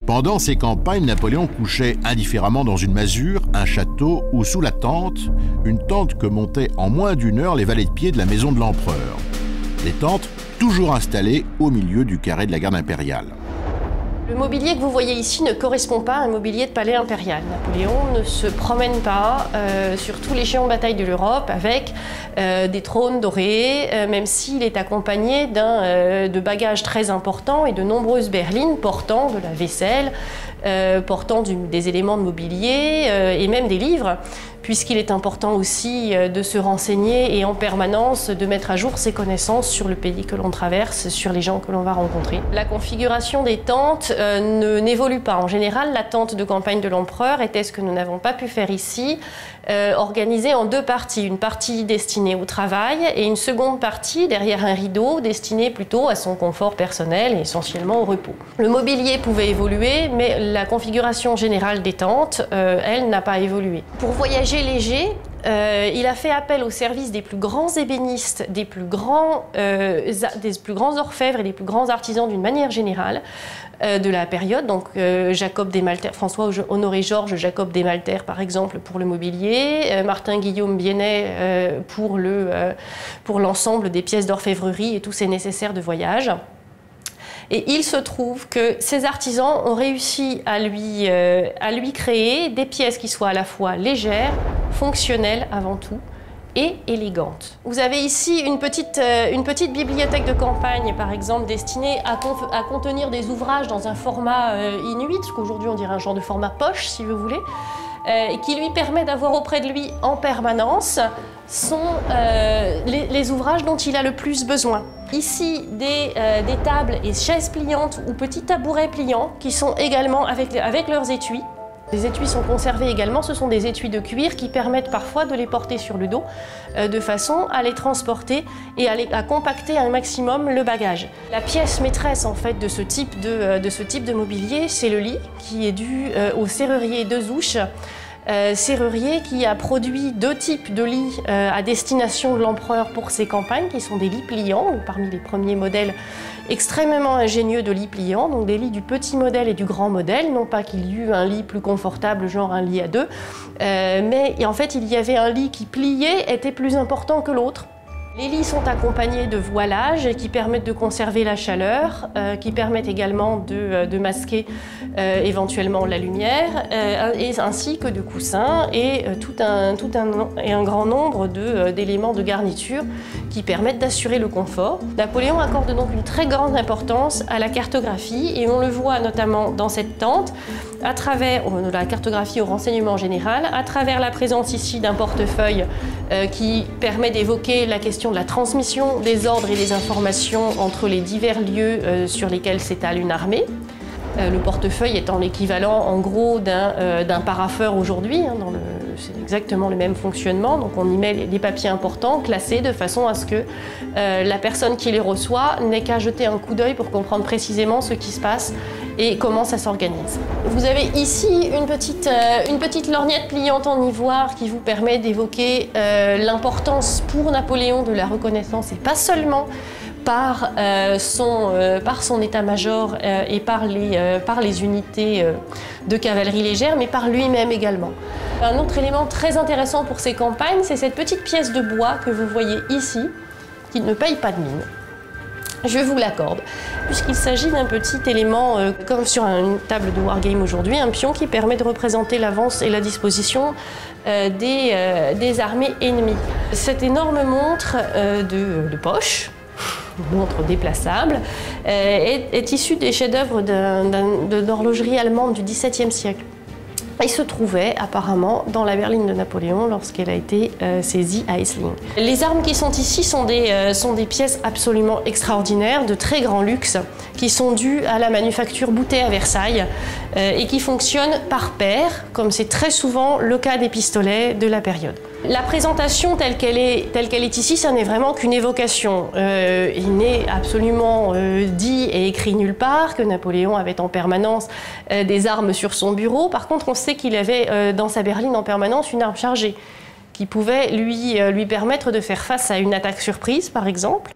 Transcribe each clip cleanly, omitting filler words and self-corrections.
Pendant ces campagnes, Napoléon couchait indifféremment dans une masure, un château ou sous la tente, une tente que montaient en moins d'une heure les valets de pied de la maison de l'empereur. Des tentes toujours installées au milieu du carré de la garde impériale. Le mobilier que vous voyez ici ne correspond pas à un mobilier de palais impérial. Napoléon ne se promène pas sur tous les champs de bataille de l'Europe avec des trônes dorés, même s'il est accompagné de bagages très importants et de nombreuses berlines portant de la vaisselle, portant des éléments de mobilier et même des livres, puisqu'il est important aussi de se renseigner et en permanence de mettre à jour ses connaissances sur le pays que l'on traverse, sur les gens que l'on va rencontrer. La configuration des tentes n'évolue pas. En général, la tente de campagne de l'empereur était ce que nous n'avons pas pu faire ici, organisée en deux parties. Une partie destinée au travail et une seconde partie derrière un rideau destinée plutôt à son confort personnel et essentiellement au repos. Le mobilier pouvait évoluer, mais la configuration générale des tentes, elle, n'a pas évolué. Pour voyager léger, il a fait appel au service des plus grands ébénistes, des plus grands orfèvres et des plus grands artisans d'une manière générale de la période. Donc Jacob Desmalter, François-Honoré Georges, Jacob Desmalter par exemple pour le mobilier, Martin-Guillaume Biennet pour l'ensemble des pièces d'orfèvrerie et tous ces nécessaires de voyage. Et il se trouve que ces artisans ont réussi à lui créer des pièces qui soient à la fois légères, fonctionnelles avant tout, et élégantes. Vous avez ici une petite bibliothèque de campagne, par exemple, destinée à contenir des ouvrages dans un format inuit, ce qu'aujourd'hui on dirait un genre de format poche, si vous voulez, et qui lui permet d'avoir auprès de lui en permanence les ouvrages dont il a le plus besoin. Ici, des tables et chaises pliantes ou petits tabourets pliants qui sont également avec leurs étuis. Les étuis sont conservés également, ce sont des étuis de cuir qui permettent parfois de les porter sur le dos de façon à les transporter et à compacter un maximum le bagage. La pièce maîtresse en fait de ce type de mobilier, c'est le lit qui est dû au serrurier de Zouche. Serrurier qui a produit deux types de lits à destination de l'empereur pour ses campagnes, qui sont des lits pliants, parmi les premiers modèles extrêmement ingénieux de lits pliants, donc des lits du petit modèle et du grand modèle, non pas qu'il y eut un lit plus confortable, genre un lit à deux, mais en fait il y avait un lit qui pliait, était plus important que l'autre. Les lits sont accompagnés de voilages qui permettent de conserver la chaleur, qui permettent également de masquer éventuellement la lumière, ainsi que de coussins et un grand nombre d'éléments de garniture qui permettent d'assurer le confort. Napoléon accorde donc une très grande importance à la cartographie et on le voit notamment dans cette tente, à travers la cartographie au renseignement général, à travers la présence ici d'un portefeuille qui permet d'évoquer la question de la transmission des ordres et des informations entre les divers lieux sur lesquels s'étale une armée. Le portefeuille étant l'équivalent en gros d'un parapheur aujourd'hui, hein, c'est exactement le même fonctionnement, donc on y met les papiers importants classés de façon à ce que la personne qui les reçoit n'ait qu'à jeter un coup d'œil pour comprendre précisément ce qui se passe et comment ça s'organise. Vous avez ici une petite lorgnette pliante en ivoire qui vous permet d'évoquer l'importance pour Napoléon de la reconnaissance et pas seulement par son état-major et par les unités de cavalerie légère, mais par lui-même également. Un autre élément très intéressant pour ces campagnes, c'est cette petite pièce de bois que vous voyez ici, qui ne paye pas de mine. Je vous l'accorde, puisqu'il s'agit d'un petit élément, comme sur une table de wargame aujourd'hui, un pion qui permet de représenter l'avance et la disposition des armées ennemies. Cette énorme montre de poche, une montre déplaçable, est issue des chefs-d'œuvre d'horlogerie allemande du XVIIe siècle. Il se trouvait apparemment dans la berline de Napoléon lorsqu'elle a été saisie à Essling. Les armes qui sont ici sont des pièces absolument extraordinaires, de très grand luxe, qui sont dues à la manufacture Boutet à Versailles et qui fonctionnent par paire, comme c'est très souvent le cas des pistolets de la période. La présentation telle qu'elle est ici, ça n'est vraiment qu'une évocation. Il n'est absolument dit et écrit nulle part que Napoléon avait en permanence des armes sur son bureau. Par contre, on sait qu'il avait dans sa berline en permanence une arme chargée qui pouvait lui permettre de faire face à une attaque surprise, par exemple.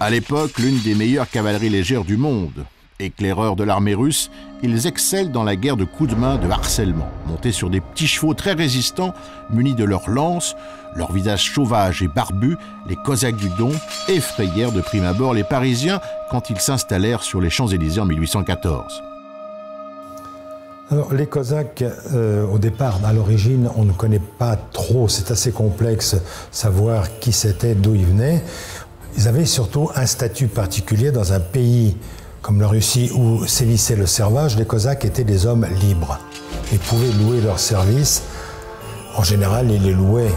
À l'époque, l'une des meilleures cavaleries légères du monde. Éclaireurs de l'armée russe, ils excellent dans la guerre de coups de main de harcèlement. Montés sur des petits chevaux très résistants, munis de leurs lances, leur visage sauvage et barbu, les Cosaques du Don effrayèrent de prime abord les Parisiens quand ils s'installèrent sur les Champs-Élysées en 1814. Alors, les Cosaques, au départ, à l'origine, on ne connaît pas trop, c'est assez complexe savoir qui c'était, d'où ils venaient. Ils avaient surtout un statut particulier dans un pays comme la Russie où sévissait le servage. Les Cosaques étaient des hommes libres et pouvaient louer leurs services. En général, ils les louaient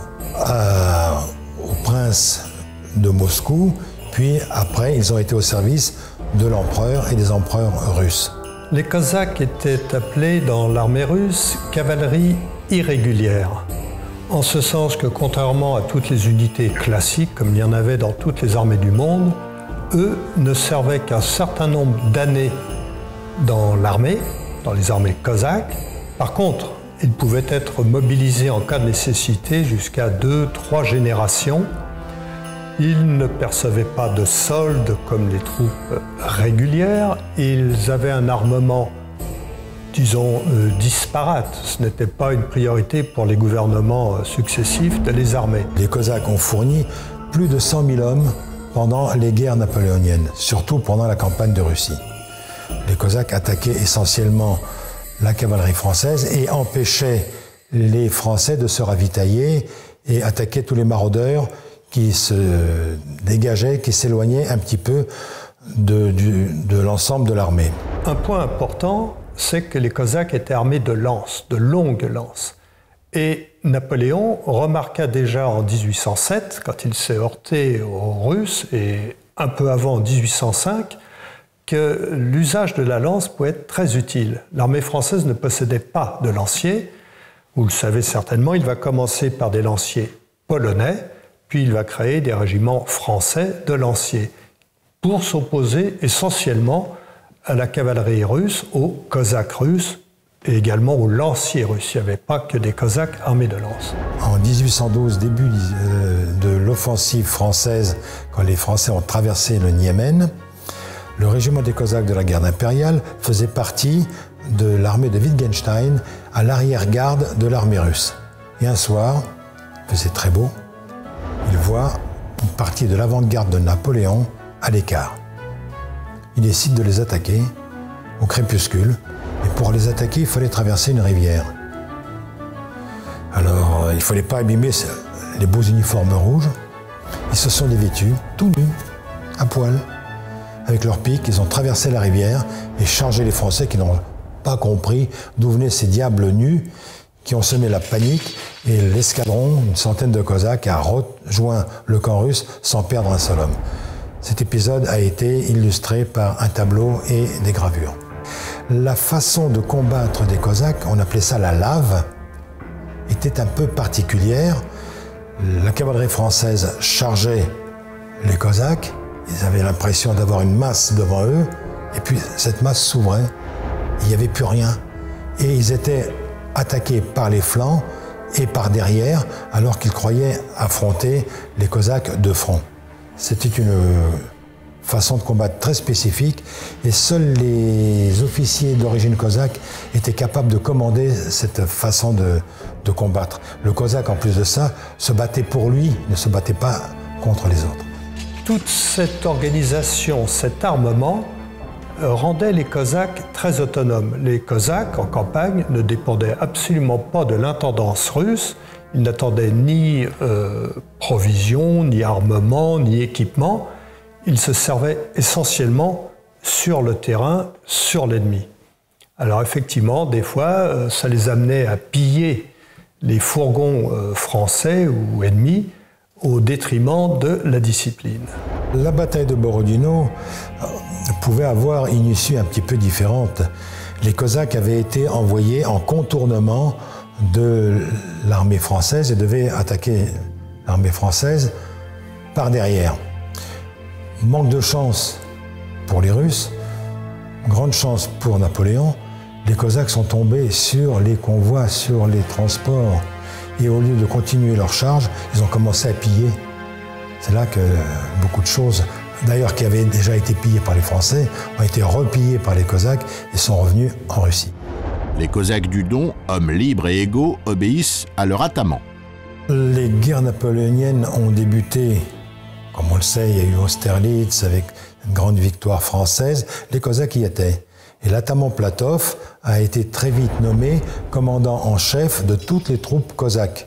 au prince de Moscou, puis après, ils ont été au service de l'empereur et des empereurs russes. Les Cosaques étaient appelés dans l'armée russe cavalerie irrégulière, en ce sens que contrairement à toutes les unités classiques, comme il y en avait dans toutes les armées du monde, eux ne servaient qu'un certain nombre d'années dans l'armée, dans les armées cosaques. Par contre, ils pouvaient être mobilisés en cas de nécessité jusqu'à 2-3 générations. Ils ne percevaient pas de solde comme les troupes régulières. Ils avaient un armement, disons, disparate. Ce n'était pas une priorité pour les gouvernements successifs de les armer. Les Cosaques ont fourni plus de 100 000 hommes pendant les guerres napoléoniennes, surtout pendant la campagne de Russie. Les Cosaques attaquaient essentiellement la cavalerie française et empêchaient les Français de se ravitailler et attaquaient tous les maraudeurs qui se dégageaient, qui s'éloignaient un petit peu de l'ensemble de l'armée. Un point important, c'est que les Cosaques étaient armés de lances, de longues lances. Et Napoléon remarqua déjà en 1807, quand il s'est heurté aux Russes, et un peu avant, en 1805, que l'usage de la lance pouvait être très utile. L'armée française ne possédait pas de lanciers. Vous le savez certainement, il va commencer par des lanciers polonais, puis il va créer des régiments français de lanciers, pour s'opposer essentiellement à la cavalerie russe, aux Cosaques russes, et également aux lanciers russes. Il n'y avait pas que des Cosaques armés de lances. En 1812, début de l'offensive française, quand les Français ont traversé le Niémen, le régiment des Cosaques de la garde impériale faisait partie de l'armée de Wittgenstein à l'arrière-garde de l'armée russe. Et un soir, il faisait très beau, il voit une partie de l'avant-garde de Napoléon à l'écart. Il décide de les attaquer au crépuscule. Et pour les attaquer, il fallait traverser une rivière. Alors, il ne fallait pas abîmer les beaux uniformes rouges. Ils se sont dévêtus, tout nus, à poil. Avec leurs pics, ils ont traversé la rivière et chargé les Français qui n'ont pas compris d'où venaient ces diables nus qui ont semé la panique. Et l'escadron, une centaine de Cosaques, a rejoint le camp russe sans perdre un seul homme. Cet épisode a été illustré par un tableau et des gravures. La façon de combattre des Cosaques, on appelait ça la lave, était un peu particulière. La cavalerie française chargeait les Cosaques, ils avaient l'impression d'avoir une masse devant eux, et puis cette masse s'ouvrait, il n'y avait plus rien. Et ils étaient attaqués par les flancs et par derrière, alors qu'ils croyaient affronter les Cosaques de front. C'était une façon de combattre très spécifique, et seuls les officiers d'origine cosaque étaient capables de commander cette façon de combattre. Le Cosaque, en plus de ça, se battait pour lui, ne se battait pas contre les autres. Toute cette organisation, cet armement, rendait les Cosaques très autonomes. Les Cosaques, en campagne, ne dépendaient absolument pas de l'intendance russe. Ils n'attendaient ni provisions, ni armement, ni équipement. Ils se servaient essentiellement sur le terrain, sur l'ennemi. Alors effectivement, des fois, ça les amenait à piller les fourgons français ou ennemis au détriment de la discipline. La bataille de Borodino pouvait avoir une issue un petit peu différente. Les Cosaques avaient été envoyés en contournement de l'armée française et devaient attaquer l'armée française par derrière. Manque de chance pour les Russes, grande chance pour Napoléon, les Cosaques sont tombés sur les convois, sur les transports. Et au lieu de continuer leur charge, ils ont commencé à piller. C'est là que beaucoup de choses d'ailleurs qui avaient déjà été pillés par les Français, ont été repillés par les Cosaques et sont revenus en Russie. Les Cosaques du Don, hommes libres et égaux, obéissent à leur ataman. Les guerres napoléoniennes ont débuté, comme on le sait, il y a eu Austerlitz avec une grande victoire française, les Cosaques y étaient. Et l'ataman Platov a été très vite nommé commandant en chef de toutes les troupes cosaques.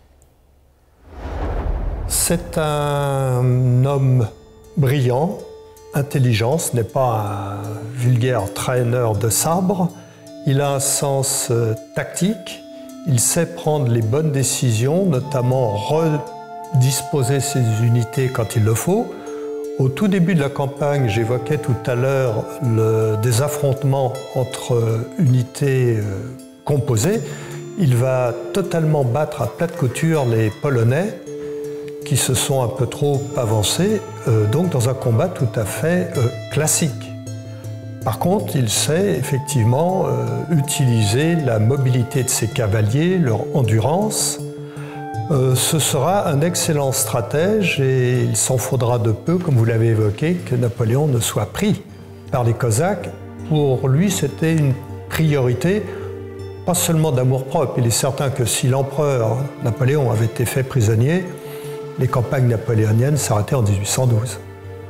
C'est un homme brillant, intelligent, ce n'est pas un vulgaire traîneur de sabre. Il a un sens tactique, il sait prendre les bonnes décisions, notamment redisposer ses unités quand il le faut. Au tout début de la campagne, j'évoquais tout à l'heure des affrontements entre unités composées. Il va totalement battre à plate couture les Polonais qui se sont un peu trop avancés, donc dans un combat tout à fait classique. Par contre, il sait effectivement utiliser la mobilité de ses cavaliers, leur endurance. Ce sera un excellent stratège et il s'en faudra de peu, comme vous l'avez évoqué, que Napoléon ne soit pris par les Cosaques. Pour lui, c'était une priorité, pas seulement d'amour-propre. Il est certain que si l'empereur Napoléon avait été fait prisonnier, les campagnes napoléoniennes s'arrêtaient en 1812.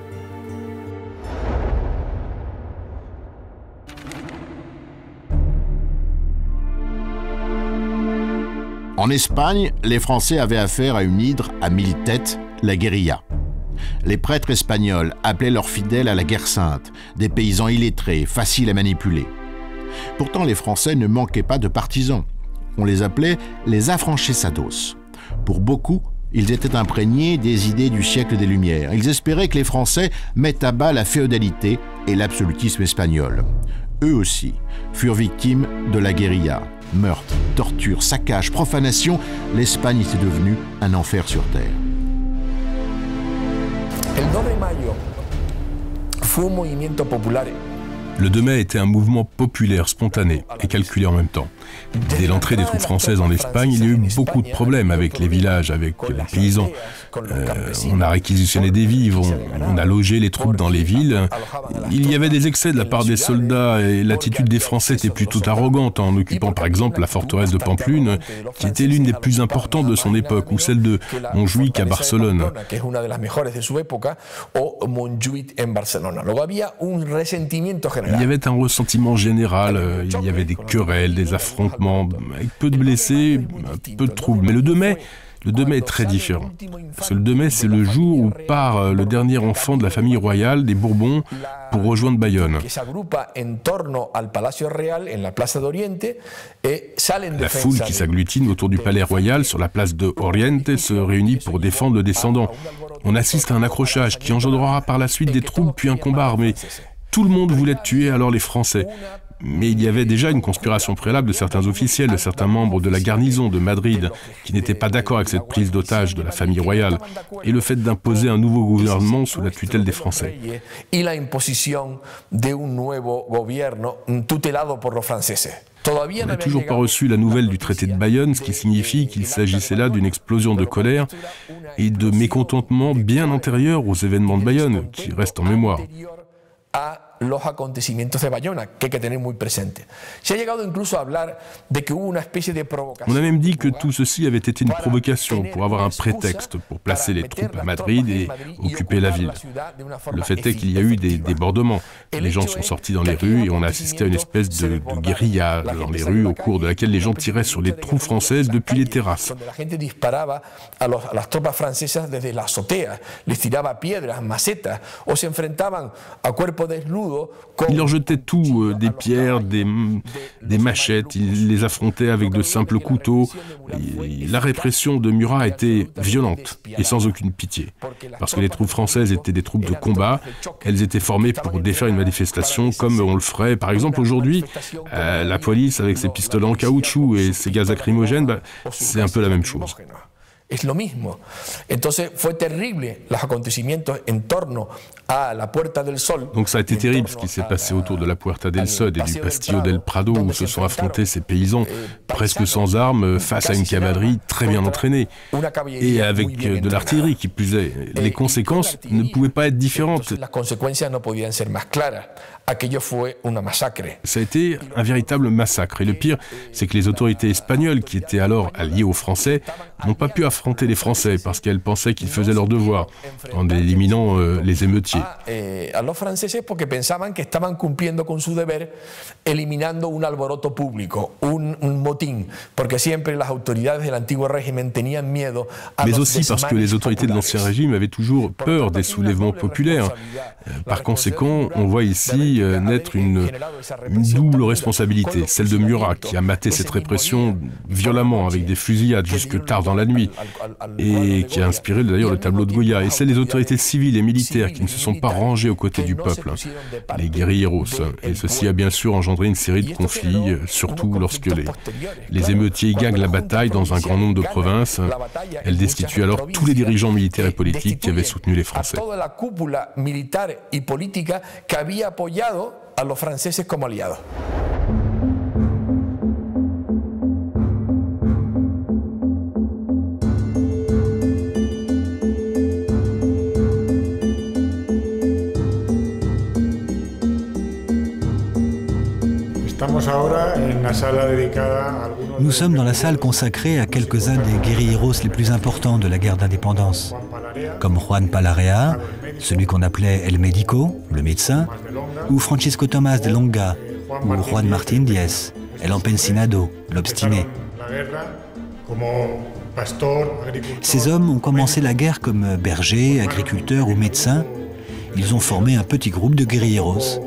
En Espagne, les Français avaient affaire à une hydre à 1000 têtes, la guérilla. Les prêtres espagnols appelaient leurs fidèles à la guerre sainte, des paysans illettrés, faciles à manipuler. Pourtant, les Français ne manquaient pas de partisans. On les appelait les afranchesados. Pour beaucoup, ils étaient imprégnés des idées du siècle des Lumières. Ils espéraient que les Français mettent à bas la féodalité et l'absolutisme espagnol. Eux aussi furent victimes de la guérilla. Meurtres, tortures, saccages, profanations, l'Espagne était devenue un enfer sur terre. Le 2 mai était un mouvement populaire, spontané et calculé en même temps. Dès l'entrée des troupes françaises en Espagne, il y a eu beaucoup de problèmes avec les villages, avec les paysans. On a réquisitionné des vivres, on a logé les troupes dans les villes. Il y avait des excès de la part des soldats et l'attitude des Français était plutôt arrogante en occupant par exemple la forteresse de Pamplune, qui était l'une des plus importantes de son époque, ou celle de Montjuïc à Barcelone. Il y avait un ressentiment général, il y avait des querelles, des affrontements, avec peu de blessés, peu de troubles. Mais le 2 mai est très différent. Parce que le 2 mai, c'est le jour où part le dernier enfant de la famille royale des Bourbons pour rejoindre Bayonne. La foule qui s'agglutine autour du palais royal sur la place de Oriente se réunit pour défendre le descendant. On assiste à un accrochage qui engendrera par la suite des troubles puis un combat armé. Tout le monde voulait tuer alors les Français. Mais il y avait déjà une conspiration préalable de certains officiels, de certains membres de la garnison de Madrid, qui n'étaient pas d'accord avec cette prise d'otage de la famille royale et le fait d'imposer un nouveau gouvernement sous la tutelle des Français. On n'a toujours pas reçu la nouvelle du traité de Bayonne, ce qui signifie qu'il s'agissait là d'une explosion de colère et de mécontentement bien antérieur aux événements de Bayonne, qui restent en mémoire. Los acontecimientos de Bayona, que hay que tener muy presente. Se ha llegado incluso a hablar de que hubo una especie de provocación. On a même dit que tout ceci avait été une provocation pour avoir un prétexte pour placer les troupes à Madrid et occuper la ville. Le fait est qu'il y a eu des débordements. Les gens sont sortis dans les rues et on a assisté à une espèce de guérilla dans les rues au cours de laquelle les gens tiraient sur les troupes françaises depuis les terrasses. La gente disparaba a las tropas francesas desde la azotea, les tiraba piedras, macetas, o se enfrentaban a cuerpo desnudo. Il leur jetait tout, des pierres, des machettes, il les affrontait avec de simples couteaux. Et la répression de Murat était violente et sans aucune pitié. Parce que les troupes françaises étaient des troupes de combat, elles étaient formées pour défaire une manifestation comme on le ferait par exemple aujourd'hui. La police avec ses pistolets en caoutchouc et ses gaz lacrymogènes, c'est un peu la même chose. Es lo mismo. Entonces fue terrible los acontecimientos en torno a la Puerta del Sol. Donc ça a été terrible ce qui s'est passé autour de la Puerta del Sol et du Pastillo del Prado où se sont affrontés ces paysans presque sans armes face à une cavalerie très bien entraînée et avec de l'artillerie qui plus est. Les conséquences ne pouvaient pas être différentes. Las consecuencias no podían ser más claras. Aquello fue una masacre. Ça a été un véritable massacre. Et le pire, c'est que les autorités espagnoles, qui étaient alors alliées aux Français, n'ont pas pu affronter les Français parce qu'elles pensaient qu'ils faisaient leur devoir en éliminant les émeutiers. A los franceses porque pensaban que estaban cumpliendo con su deber eliminando un alboroto público, un motín, porque siempre las autoridades del antiguo régimen tenían miedo a Mais los aussi parce que les autorités de l'Ancien Régime avaient toujours peur des soulèvements populaires. Par conséquent, on voit ici naître une double responsabilité, celle de Murat qui a maté cette répression violemment avec des fusillades jusque tard dans la nuit et qui a inspiré d'ailleurs le tableau de Goya, et celle des autorités civiles et militaires qui ne se sont pas rangées aux côtés du peuple, les guérilleros. Et ceci a bien sûr engendré une série de conflits, surtout lorsque les émeutiers gagnent la bataille dans un grand nombre de provinces. Elle destitue alors tous les dirigeants militaires et politiques qui avaient soutenu les Français. y política que había apoyado a los franceses como aliados. Nous sommes dans la salle consacrée à quelques-uns des guérilleros les plus importants de la guerre d'indépendance, comme Juan Palarea, celui qu'on appelait El Médico, le médecin, ou Francisco Tomás de Longa, ou Juan Martín Díez, El Empecinado, l'obstiné. Ces hommes ont commencé la guerre comme bergers, agriculteurs ou médecins. Ils ont formé un petit groupe de guérilleros.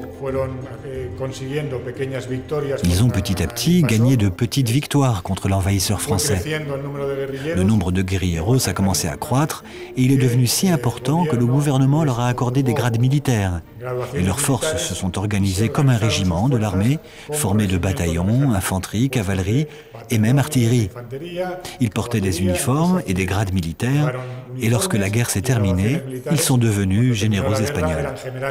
Ils ont petit à petit gagné de petites victoires contre l'envahisseur français. Le nombre de guérilleros a commencé à croître et il est devenu si important que le gouvernement leur a accordé des grades militaires. Et leurs forces se sont organisées comme un régiment de l'armée, formé de bataillons, infanterie, cavalerie et même artillerie. Ils portaient des uniformes et des grades militaires et lorsque la guerre s'est terminée, ils sont devenus généraux espagnols.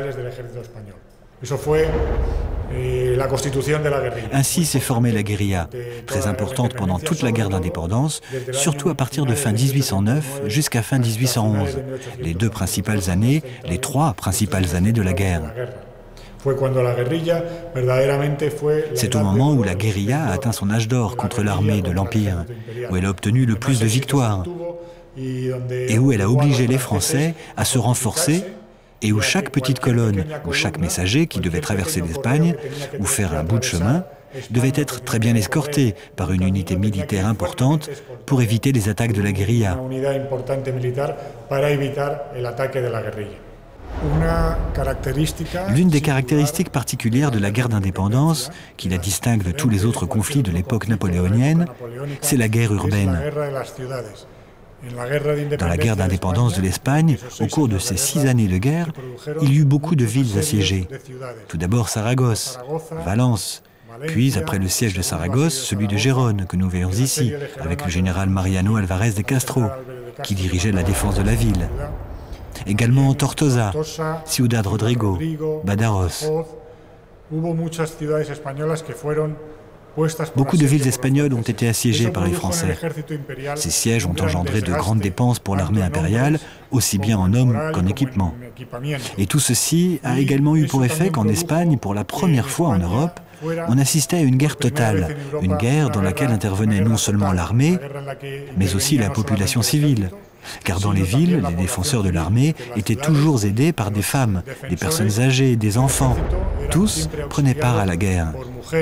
Ainsi s'est formée la guérilla, très importante pendant toute la guerre d'indépendance, surtout à partir de fin 1809 jusqu'à fin 1811, les trois principales années de la guerre. C'est au moment où la guérilla a atteint son âge d'or contre l'armée de l'Empire, où elle a obtenu le plus de victoires, et où elle a obligé les Français à se renforcer, et où chaque petite colonne ou chaque messager qui devait traverser l'Espagne ou faire un bout de chemin devait être très bien escorté par une unité militaire importante pour éviter les attaques de la guérilla. L'une des caractéristiques particulières de la guerre d'indépendance, qui la distingue de tous les autres conflits de l'époque napoléonienne, c'est la guerre urbaine. Dans la guerre d'indépendance de l'Espagne, au cours de ces 6 années de guerre, il y eut beaucoup de villes assiégées. Tout d'abord Saragosse, Valence, puis après le siège de Saragosse, celui de Gérone, que nous voyons ici, avec le général Mariano Alvarez de Castro, qui dirigeait la défense de la ville. Également Tortosa, Ciudad Rodrigo, Badajoz. Beaucoup de villes espagnoles ont été assiégées par les Français. Ces sièges ont engendré de grandes dépenses pour l'armée impériale, aussi bien en hommes qu'en équipement. Et tout ceci a également eu pour effet qu'en Espagne, pour la première fois en Europe, on assistait à une guerre totale, une guerre dans laquelle intervenait non seulement l'armée, mais aussi la population civile. Car dans les villes, les défenseurs de l'armée étaient toujours aidés par des femmes, des personnes âgées, des enfants. Tous prenaient part à la guerre.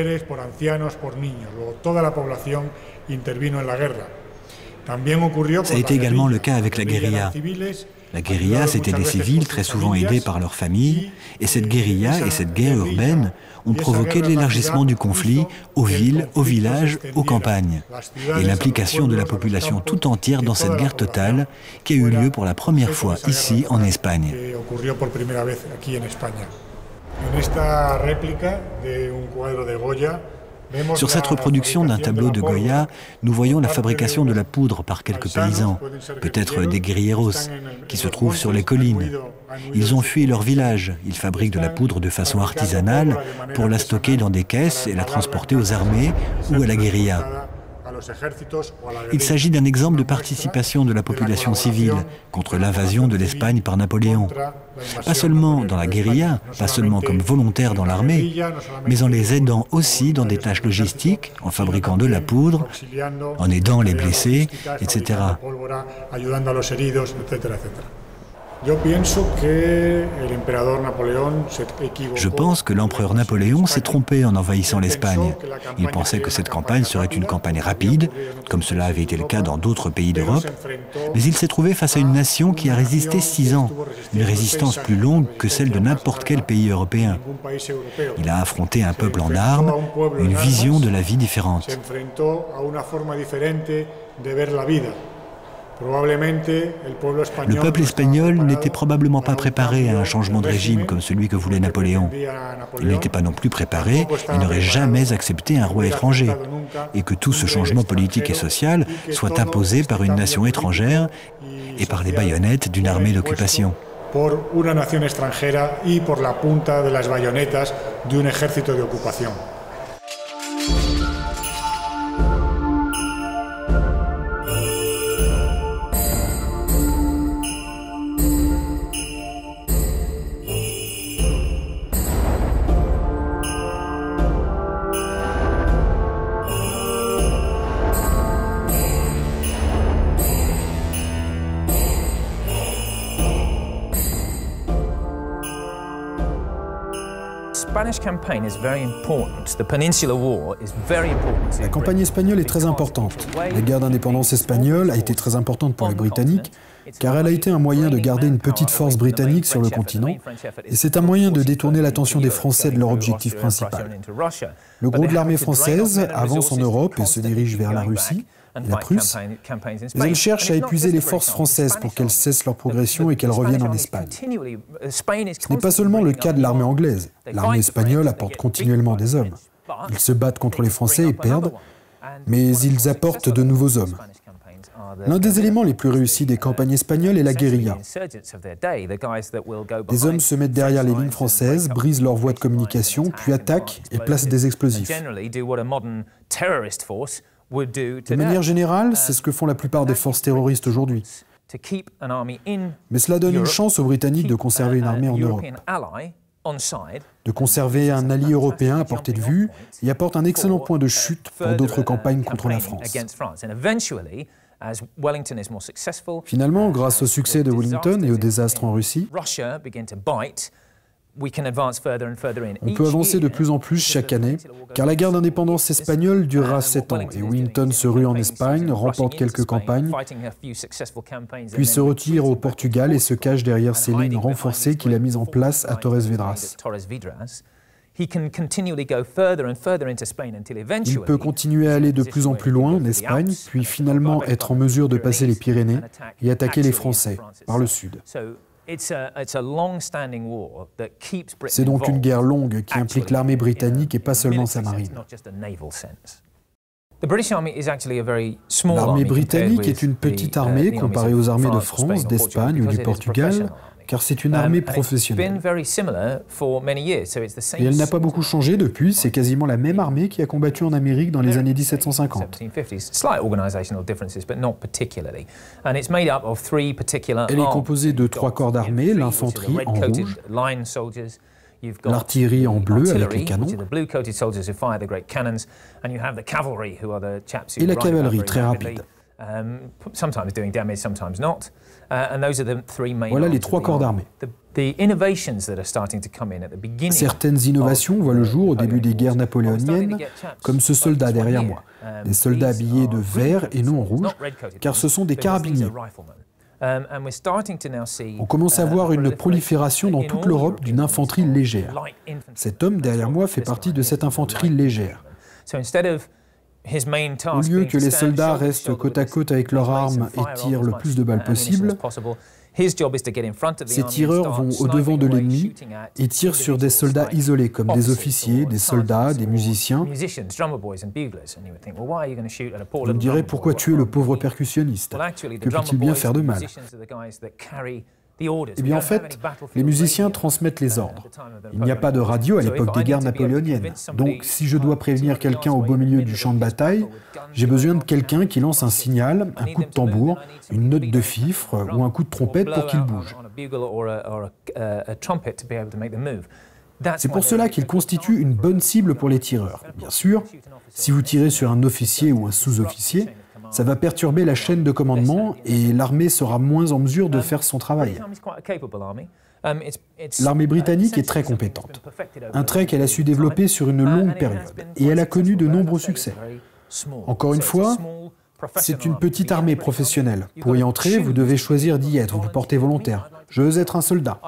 Ça a été également le cas avec la guérilla. La guérilla, c'était des civils très souvent aidés par leurs familles, et cette guérilla et cette guerre urbaine ont provoqué l'élargissement du conflit aux villes, aux villages, aux campagnes, et l'implication de la population tout entière dans cette guerre totale qui a eu lieu pour la première fois ici en Espagne. Sur cette reproduction d'un tableau de Goya, nous voyons la fabrication de la poudre par quelques paysans, peut-être des guerrilleros, qui se trouvent sur les collines. Ils ont fui leur village, ils fabriquent de la poudre de façon artisanale pour la stocker dans des caisses et la transporter aux armées ou à la guérilla. Il s'agit d'un exemple de participation de la population civile contre l'invasion de l'Espagne par Napoléon. Pas seulement dans la guérilla, pas seulement comme volontaires dans l'armée, mais en les aidant aussi dans des tâches logistiques, en fabriquant de la poudre, en aidant les blessés, etc. Je pense que l'empereur Napoléon s'est trompé en envahissant l'Espagne. Il pensait que cette campagne serait une campagne rapide, comme cela avait été le cas dans d'autres pays d'Europe, mais il s'est trouvé face à une nation qui a résisté 6 ans, une résistance plus longue que celle de n'importe quel pays européen. Il a affronté un peuple en armes, une vision de la vie différente. Le peuple espagnol n'était probablement pas préparé à un changement de régime comme celui que voulait Napoléon. Il n'était pas non plus préparé et n'aurait jamais accepté un roi étranger, et que tout ce changement politique et social soit imposé par une nation étrangère et par les baïonnettes d'une armée d'occupation. La campagne espagnole est très importante. La guerre d'indépendance espagnole a été très importante pour les Britanniques, car elle a été un moyen de garder une petite force britannique sur le continent, et c'est un moyen de détourner l'attention des Français de leur objectif principal. Le gros de l'armée française avance en Europe et se dirige vers la Russie, et la Prusse, mais elle cherche à épuiser les forces françaises pour qu'elles cessent leur progression et qu'elles reviennent en Espagne. Ce n'est pas seulement le cas de l'armée anglaise. L'armée espagnole apporte continuellement des hommes. Ils se battent contre les Français et perdent, mais ils apportent de nouveaux hommes. L'un des éléments les plus réussis des campagnes espagnoles est la guérilla. Les hommes se mettent derrière les lignes françaises, brisent leurs voies de communication, puis attaquent et placent des explosifs. De manière générale, c'est ce que font la plupart des forces terroristes aujourd'hui. Mais cela donne une chance aux Britanniques de conserver une armée en Europe, de conserver un allié européen à portée de vue et apporte un excellent point de chute pour d'autres campagnes contre la France. Finalement, grâce au succès de Wellington et au désastre en Russie, on peut avancer de plus en plus chaque année, car la guerre d'indépendance espagnole durera 7 ans et Wellington se rue en Espagne, remporte quelques campagnes, puis se retire au Portugal et se cache derrière ses lignes renforcées qu'il a mises en place à Torres Vedras. Il peut continuer à aller de plus en plus loin en Espagne, puis finalement être en mesure de passer les Pyrénées et attaquer les Français par le sud. C'est donc une guerre longue qui implique l'armée britannique et pas seulement sa marine. L'armée britannique est une petite armée comparée aux armées de France, d'Espagne ou du Portugal, car c'est une armée professionnelle. Et elle n'a pas beaucoup changé depuis, c'est quasiment la même armée qui a combattu en Amérique dans les années 1750. Elle est composée de 3 corps d'armée, l'infanterie en rouge, l'artillerie en bleu avec les canons, et la cavalerie très rapide. Voilà les 3 corps d'armée. Certaines innovations voient le jour au début des guerres napoléoniennes, comme ce soldat derrière moi. Des soldats habillés de vert et non en rouge, car ce sont des carabiniers. On commence à voir une prolifération dans toute l'Europe d'une infanterie légère. Cet homme derrière moi fait partie de cette infanterie légère. Au lieu que les soldats restent côte à côte avec leurs armes et tirent le plus de balles possible, ces tireurs vont au-devant de l'ennemi et tirent sur des soldats isolés, comme des officiers, des soldats, des musiciens. Vous me direz, pourquoi tuer le pauvre percussionniste? Que peut-il bien faire de mal? Eh bien, en fait, les musiciens transmettent les ordres. Il n'y a pas de radio à l'époque des guerres napoléoniennes. Donc, si je dois prévenir quelqu'un au beau milieu du champ de bataille, j'ai besoin de quelqu'un qui lance un signal, un coup de tambour, une note de fifre ou un coup de trompette pour qu'il bouge. C'est pour cela qu'il constitue une bonne cible pour les tireurs. Bien sûr, si vous tirez sur un officier ou un sous-officier, ça va perturber la chaîne de commandement et l'armée sera moins en mesure de faire son travail. L'armée britannique est très compétente, un trait qu'elle a su développer sur une longue période, et elle a connu de nombreux succès. Encore une fois, c'est une petite armée professionnelle. Pour y entrer, vous devez choisir d'y être, vous portez volontaire. Je veux être un soldat.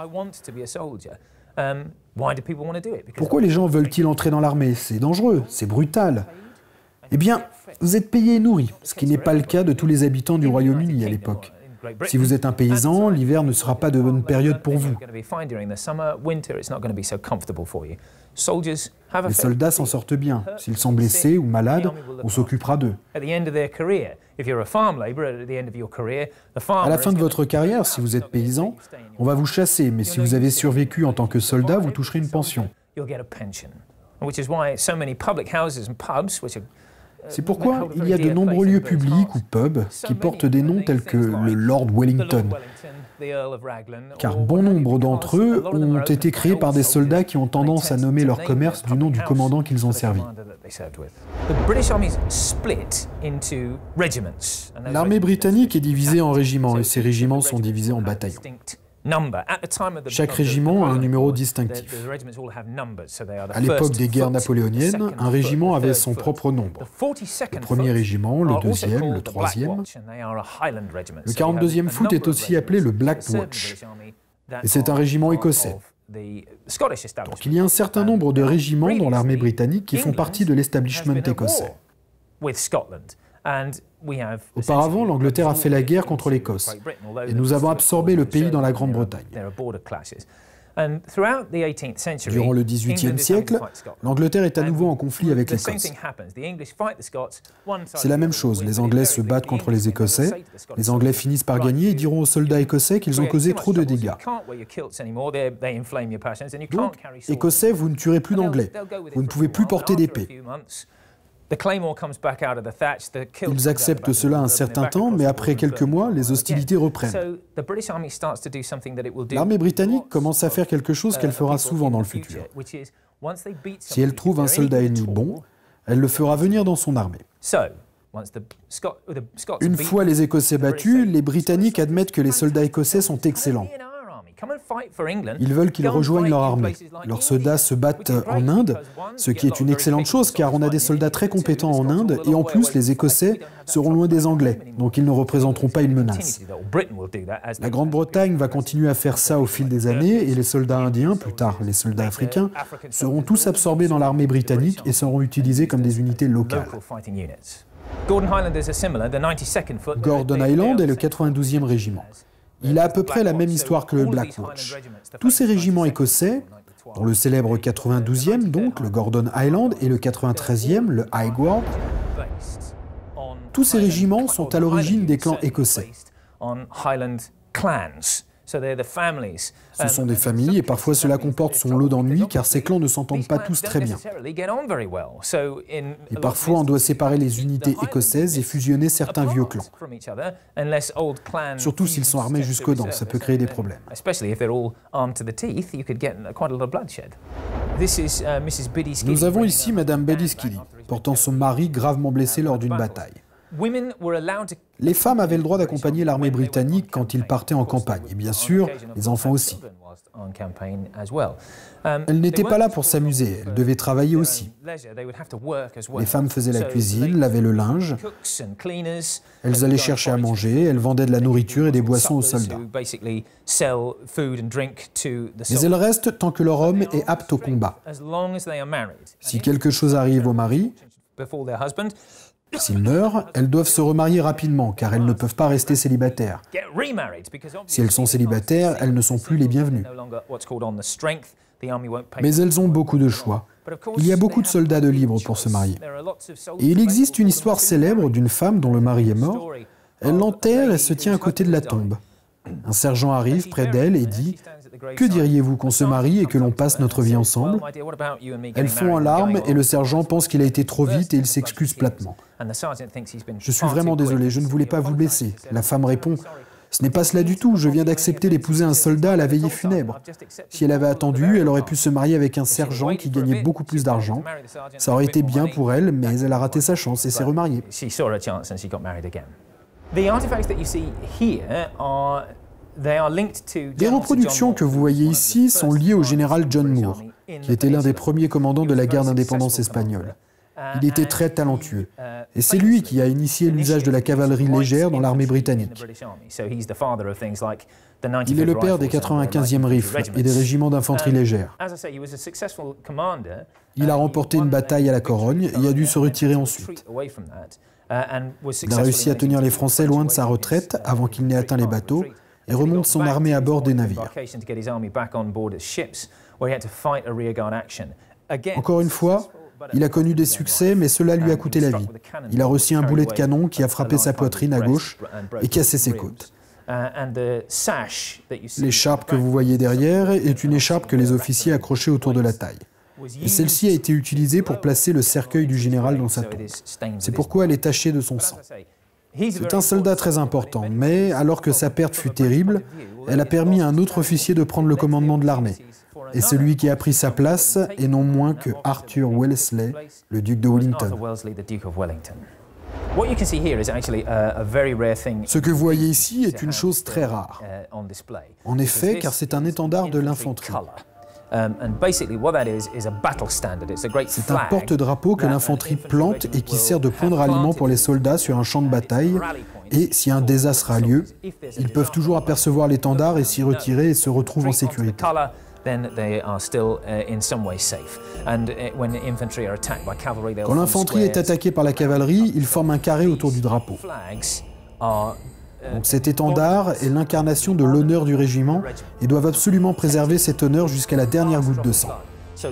Pourquoi les gens veulent-ils entrer dans l'armée? C'est dangereux, c'est brutal. Eh bien, vous êtes payé et nourri, ce qui n'est pas le cas de tous les habitants du Royaume-Uni à l'époque. Si vous êtes un paysan, l'hiver ne sera pas de bonne période pour vous. Les soldats s'en sortent bien. S'ils sont blessés ou malades, on s'occupera d'eux. À la fin de votre carrière, si vous êtes paysan, on va vous chasser, mais si vous avez survécu en tant que soldat, vous toucherez une pension. C'est pourquoi il y a de nombreux lieux publics ou pubs qui portent des noms tels que le Lord Wellington, car bon nombre d'entre eux ont été créés par des soldats qui ont tendance à nommer leur commerce du nom du commandant qu'ils ont servi. L'armée britannique est divisée en régiments et ces régiments sont divisés en bataillons. Chaque régiment a un numéro distinctif. À l'époque des guerres napoléoniennes, un régiment avait son propre nombre. Le premier régiment, le deuxième, le troisième. Le 42e foot est aussi appelé le Black Watch. Et c'est un régiment écossais. Donc il y a un certain nombre de régiments dans l'armée britannique qui font partie de l'establishment écossais. Auparavant, l'Angleterre a fait la guerre contre l'Écosse, et nous avons absorbé le pays dans la Grande-Bretagne. Durant le XVIIIe siècle, l'Angleterre est à nouveau en conflit avec l'Écosse. C'est la même chose, les Anglais se battent contre les Écossais, les Anglais finissent par gagner et diront aux soldats écossais qu'ils ont causé trop de dégâts. Donc, Écossais, vous ne tuerez plus d'Anglais, vous ne pouvez plus porter d'épée. Ils acceptent cela un certain temps, mais après quelques mois, les hostilités reprennent. L'armée britannique commence à faire quelque chose qu'elle fera souvent dans le futur. Si elle trouve un soldat ennemi bon, elle le fera venir dans son armée. Une fois les Écossais battus, les Britanniques admettent que les soldats écossais sont excellents. Ils veulent qu'ils rejoignent leur armée. Leurs soldats se battent en Inde, ce qui est une excellente chose car on a des soldats très compétents en Inde et en plus les Écossais seront loin des Anglais, donc ils ne représenteront pas une menace. La Grande-Bretagne va continuer à faire ça au fil des années et les soldats indiens, plus tard les soldats africains, seront tous absorbés dans l'armée britannique et seront utilisés comme des unités locales. Gordon Highland est le 92e régiment. Il a à peu près la même histoire que le Black Watch. Tous ces régiments écossais, dont le célèbre 92e, donc le Gordon Highland, et le 93e, le Highguard, tous ces régiments sont à l'origine des clans écossais. Ce sont des familles et parfois cela comporte son lot d'ennuis car ces clans ne s'entendent pas tous très bien. Et parfois on doit séparer les unités écossaises et fusionner certains vieux clans. Surtout s'ils sont armés jusqu'aux dents, ça peut créer des problèmes. Nous avons ici Madame Betty Skiddy, portant son mari gravement blessé lors d'une bataille. Les femmes avaient le droit d'accompagner l'armée britannique quand ils partaient en campagne, et bien sûr, les enfants aussi. Elles n'étaient pas là pour s'amuser, elles devaient travailler aussi. Les femmes faisaient la cuisine, lavaient le linge, elles allaient chercher à manger, elles vendaient de la nourriture et des boissons aux soldats. Mais elles restent tant que leur homme est apte au combat. Si quelque chose arrive au mari, S'ils meurent, elles doivent se remarier rapidement, car elles ne peuvent pas rester célibataires. Si elles sont célibataires, elles ne sont plus les bienvenues. Mais elles ont beaucoup de choix. Il y a beaucoup de soldats de libre pour se marier. Et il existe une histoire célèbre d'une femme dont le mari est mort. Elle l'enterre et se tient à côté de la tombe. Un sergent arrive près d'elle et dit « Que diriez-vous qu'on se marie et que l'on passe notre vie ensemble ?» Elle fond en larmes et le sergent pense qu'il a été trop vite et il s'excuse platement. « Je suis vraiment désolé, je ne voulais pas vous blesser. » La femme répond « Ce n'est pas cela du tout, je viens d'accepter d'épouser un soldat à la veillée funèbre. Si elle avait attendu, elle aurait pu se marier avec un sergent qui gagnait beaucoup plus d'argent. Ça aurait été bien pour elle, mais elle a raté sa chance et s'est remariée. » Les reproductions que vous voyez ici sont liées au général John Moore, qui était l'un des premiers commandants de la guerre d'indépendance espagnole. Il était très talentueux, et c'est lui qui a initié l'usage de la cavalerie légère dans l'armée britannique. Il est le père des 95e rifles et des régiments d'infanterie légère. Il a remporté une bataille à la Corogne et a dû se retirer ensuite. Il a réussi à tenir les Français loin de sa retraite avant qu'il n'ait atteint les bateaux et remonte son armée à bord des navires. Encore une fois, il a connu des succès, mais cela lui a coûté la vie. Il a reçu un boulet de canon qui a frappé sa poitrine à gauche et cassé ses côtes. L'écharpe que vous voyez derrière est une écharpe que les officiers accrochaient autour de la taille. Et celle-ci a été utilisée pour placer le cercueil du général dans sa tombe. C'est pourquoi elle est tachée de son sang. C'est un soldat très important, mais alors que sa perte fut terrible, elle a permis à un autre officier de prendre le commandement de l'armée. Et celui qui a pris sa place est non moins que Arthur Wellesley, le duc de Wellington. Ce que vous voyez ici est une chose très rare. En effet, car c'est un étendard de l'infanterie. C'est un porte-drapeau que l'infanterie plante et qui sert de point de ralliement pour les soldats sur un champ de bataille. Et si un désastre a lieu, ils peuvent toujours apercevoir l'étendard et s'y retirer et se retrouvent en sécurité. Quand l'infanterie est attaquée par la cavalerie, ils forment un carré autour du drapeau. Donc cet étendard est l'incarnation de l'honneur du régiment et doivent absolument préserver cet honneur jusqu'à la dernière goutte de sang.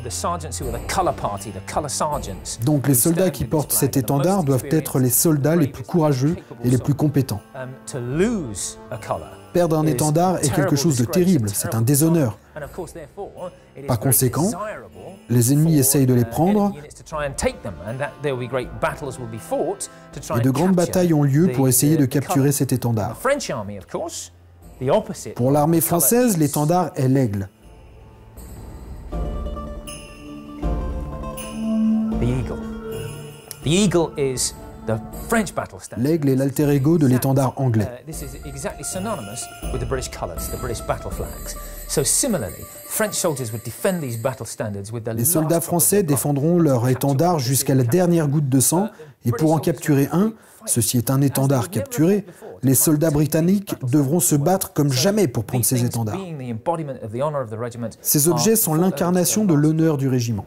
Donc les soldats qui portent cet étendard doivent être les soldats les plus courageux et les plus compétents. Perdre un étendard est quelque chose de terrible, c'est un déshonneur. Par conséquent, les ennemis essayent de les prendre et de grandes batailles ont lieu pour essayer de capturer cet étendard. Pour l'armée française, l'étendard est l'aigle. L'aigle est l'alter ego de l'étendard anglais. Les soldats français défendront leur étendard jusqu'à la dernière goutte de sang, et pour en capturer un, ceci est un étendard capturé, les soldats britanniques devront se battre comme jamais pour prendre ces étendards. Ces objets sont l'incarnation de l'honneur du régiment.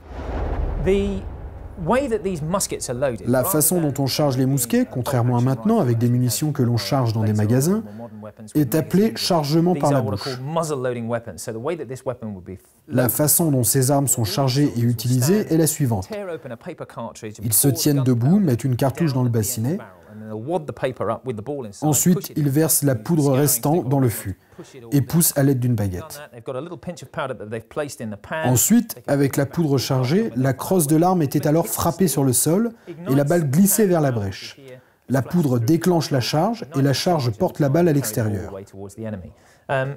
La façon dont on charge les mousquets, contrairement à maintenant avec des munitions que l'on charge dans des magasins, est appelée chargement par la bouche. La façon dont ces armes sont chargées et utilisées est la suivante. Ils se tiennent debout, mettent une cartouche dans le bassinet. Ensuite, ils versent la poudre restant dans le fût et poussent à l'aide d'une baguette. Ensuite, avec la poudre chargée, la crosse de l'arme était alors frappée sur le sol et la balle glissait vers la brèche. La poudre déclenche la charge et la charge porte la balle à l'extérieur. Un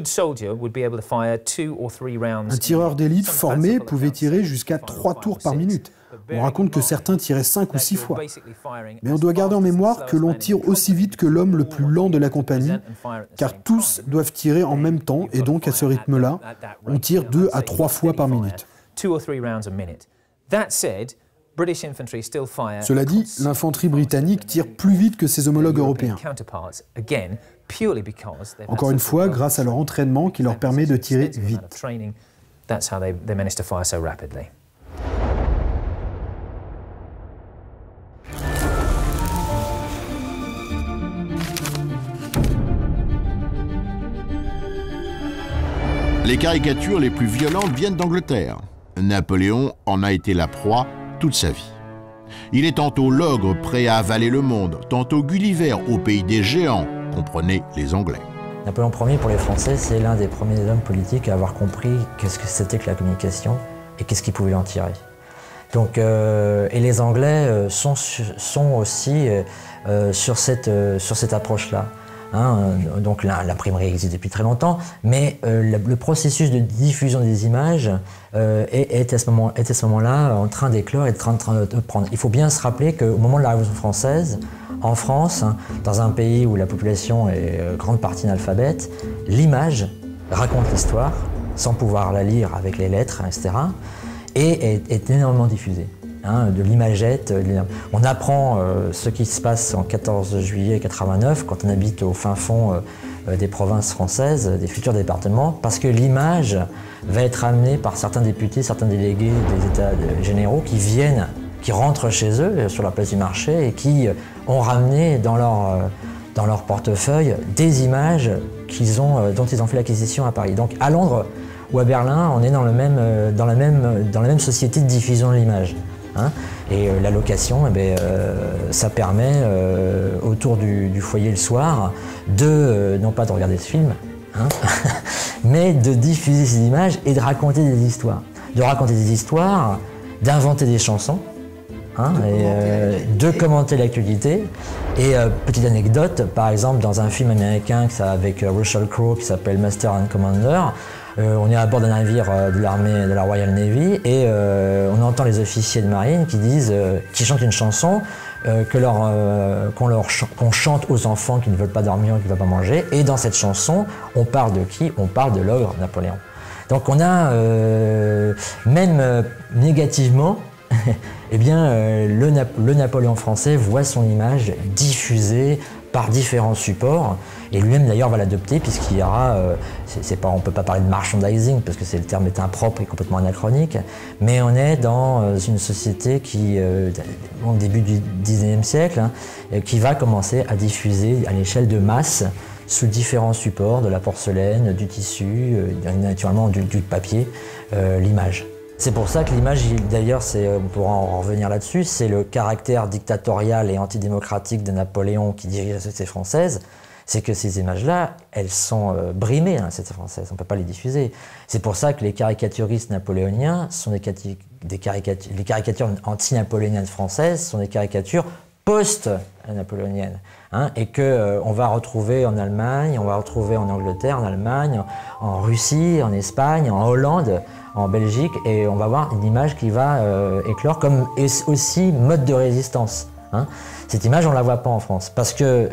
tireur d'élite formé pouvait tirer jusqu'à 3 tours par minute. On raconte que certains tiraient 5 ou 6 fois. Mais on doit garder en mémoire que l'on tire aussi vite que l'homme le plus lent de la compagnie, car tous doivent tirer en même temps, et donc à ce rythme-là, on tire 2 à 3 fois par minute. Cela dit, l'infanterie britannique tire plus vite que ses homologues européens. Encore une fois, grâce à leur entraînement qui leur permet de tirer vite. Les caricatures les plus violentes viennent d'Angleterre. Napoléon en a été la proie toute sa vie. Il est tantôt l'ogre prêt à avaler le monde, tantôt Gulliver au pays des géants, comprenez les Anglais. Napoléon Ier, pour les Français, c'est l'un des premiers hommes politiques à avoir compris qu'est-ce que c'était que la communication et qu'est-ce qu'ils pouvaient en tirer. Donc, et les Anglais sont aussi sur cette approche-là. Hein, donc l'imprimerie existe depuis très longtemps, mais le processus de diffusion des images est à ce moment-là en train d'éclore et en train de prendre. Il faut bien se rappeler qu'au moment de la Révolution française, en France, hein, dans un pays où la population est grande partie analphabète, l'image raconte l'histoire sans pouvoir la lire avec les lettres, etc., et est énormément diffusée. Hein, de l'imagette. On apprend ce qui se passe en 14 juillet 89 quand on habite au fin fond des provinces françaises, des futurs départements, parce que l'image va être amenée par certains députés, certains délégués des États généraux qui rentrent chez eux sur la place du marché et qui ont ramené dans leur portefeuille des images dont ils ont fait l'acquisition à Paris. Donc à Londres ou à Berlin, on est dans la même société de diffusion de l'image. Hein, et la location, ça permet, autour du foyer le soir, non pas de regarder ce film, hein, mais de diffuser ces images et de raconter des histoires. De raconter des histoires, d'inventer des chansons, hein, de commenter l'actualité. Et petite anecdote, par exemple, dans un film américain avec Russell Crowe qui s'appelle Master and Commander, on est à bord d'un navire de l'armée, de la Royal Navy, et on entend les officiers de marine qui chantent une chanson qu'on chante aux enfants qui ne veulent pas dormir ou qui ne veulent pas manger. Et dans cette chanson, on parle de qui? On parle de l'ogre Napoléon. Donc on a, même négativement, eh bien, le Napoléon français voit son image diffusée par différents supports, et lui-même d'ailleurs va l'adopter puisqu'il y aura, on ne peut pas parler de merchandising parce que le terme est impropre et complètement anachronique, mais on est dans une société qui, au début du XIXe siècle, hein, qui va commencer à diffuser à l'échelle de masse sous différents supports, de la porcelaine, du tissu, naturellement du papier, l'image. C'est pour ça que l'image, d'ailleurs, on pourra en revenir là-dessus, c'est le caractère dictatorial et antidémocratique de Napoléon qui dirige la société française, c'est que ces images-là, elles sont brimées dans la société française, on ne peut pas les diffuser. C'est pour ça que les caricaturistes napoléoniens sont les caricatures anti-napoléoniennes françaises sont des caricatures post-napoléoniennes, hein, et qu'on va retrouver en Allemagne, on va retrouver en Angleterre, en Allemagne, en Russie, en Espagne, en Hollande, en Belgique, et on va voir une image qui va éclore comme aussi mode de résistance. Hein. Cette image, on ne la voit pas en France, parce que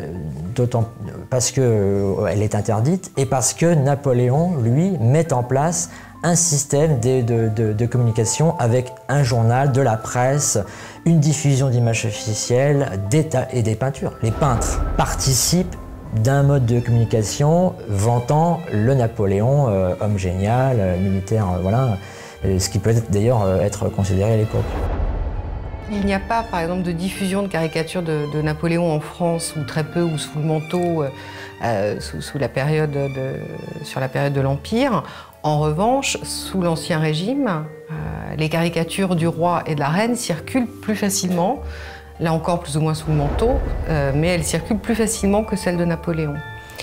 elle est interdite, et parce que Napoléon, lui, met en place un système de communication avec un journal, de la presse, une diffusion d'images officielles et des peintures. Les peintres participent d'un mode de communication vantant le Napoléon, homme génial, militaire, voilà, ce qui peut d'ailleurs être considéré à l'époque. Il n'y a pas, par exemple, de diffusion de caricatures de Napoléon en France, ou très peu, ou sous le manteau, sur la période de l'Empire. En revanche, sous l'Ancien Régime, les caricatures du roi et de la reine circulent plus facilement, là encore plus ou moins sous le manteau, mais elles circulent plus facilement que celles de Napoléon.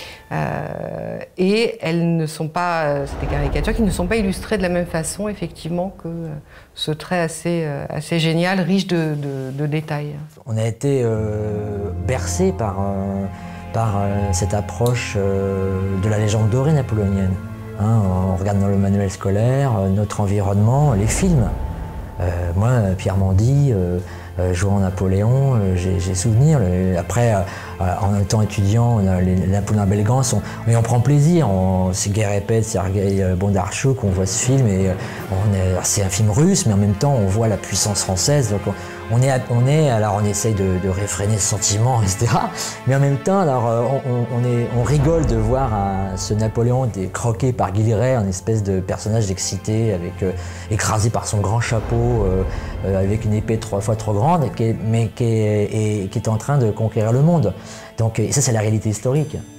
Et elles ne sont pas, c'est des caricatures qui ne sont pas illustrées de la même façon, effectivement, que ce trait assez génial, riche de détails. On a été bercé par cette approche de la légende dorée napoléonienne. Hein, on regarde dans le manuel scolaire, notre environnement, les films. Moi, Pierre Mandy, jouant Napoléon, j'ai souvenir. Après, en étant étudiant, on a les Napoléon Belgans, mais on prend plaisir. C'est Guy Répète, Sergueï Bondarchuk, on voit ce film, et c'est un film russe, mais en même temps, on voit la puissance française. Donc alors on essaye de réfréner ce sentiment, etc. Mais en même temps, alors, on rigole de voir ce Napoléon croqué par Guy Liret, un espèce de personnage excité, écrasé par son grand chapeau, avec une épée 3 fois trop grande, mais qui est en train de conquérir le monde. Donc, et ça, c'est la réalité historique.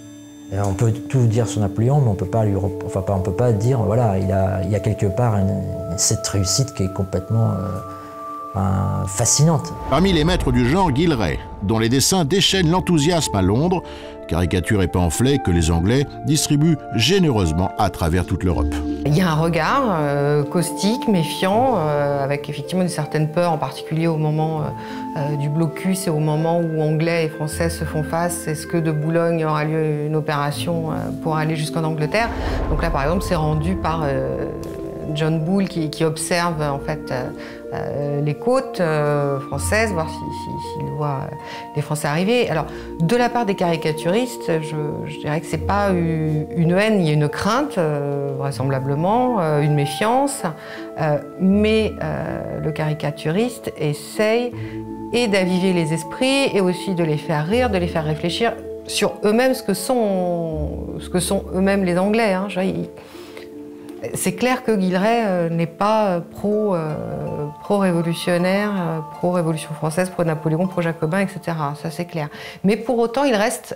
On peut tout dire sur Napoléon, mais on peut pas on peut pas dire, voilà, il y a quelque part cette réussite qui est complètement fascinante. Parmi les maîtres du genre, Gillray, dont les dessins déchaînent l'enthousiasme à Londres, caricatures et pamphlets que les Anglais distribuent généreusement à travers toute l'Europe. Il y a un regard caustique, méfiant, avec effectivement une certaine peur, en particulier au moment du blocus et au moment où Anglais et Français se font face. Est-ce que de Boulogne aura lieu une opération pour aller jusqu'en Angleterre? Donc là, par exemple, c'est rendu par John Bull qui observe en fait les côtes françaises, voir s'il voit les Français arriver. Alors, de la part des caricaturistes, je dirais que c'est pas une haine, il y a une crainte, vraisemblablement, une méfiance, mais le caricaturiste essaye et d'aviver les esprits et aussi de les faire rire, de les faire réfléchir sur eux-mêmes, ce que sont eux-mêmes les Anglais. Hein. C'est clair que Gillray n'est pas pro-révolutionnaire, pro-révolution française, pro-Napoléon, pro-Jacobin, etc. Ça, c'est clair. Mais pour autant, il reste